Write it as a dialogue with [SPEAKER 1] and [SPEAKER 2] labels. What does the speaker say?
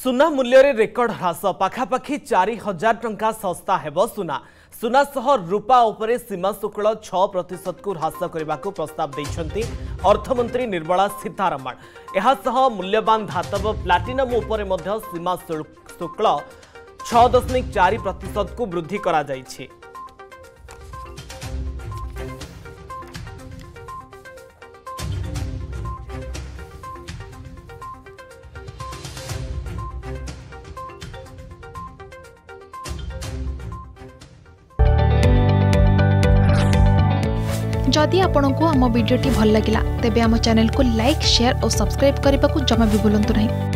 [SPEAKER 1] सुना मूल्य रे रेकर्ड ह्रास पाखापाखि 4000 टंका सस्ता हेबो सुना सुना सह रूपा उपरे सीमा शुल्क 6% को ह्रास करने को प्रस्ताव देइछंती अर्थमंत्री निर्मला सीतारमण। एहा सह मूल्यवान धातव प्लाटिनम उपरे मध्य सीमा शुल्क 6.4% को वृद्धि करा जाइछि।
[SPEAKER 2] जदि आपंक आम भिडी भल लगा तेब आम चैनल को लाइक शेयर और सब्सक्राइब करने को जमा भी भूलु नहीं।